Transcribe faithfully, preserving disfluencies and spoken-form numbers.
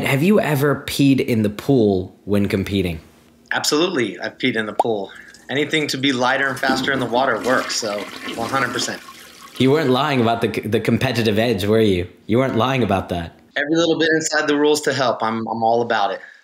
have you ever peed in the pool when competing? Absolutely. I've peed in the pool. Anything to be lighter and faster in the water works, so one hundred percent. You weren't lying about the the competitive edge, were you? You weren't lying about that. Every little bit inside the rules to help. I'm I'm all about it.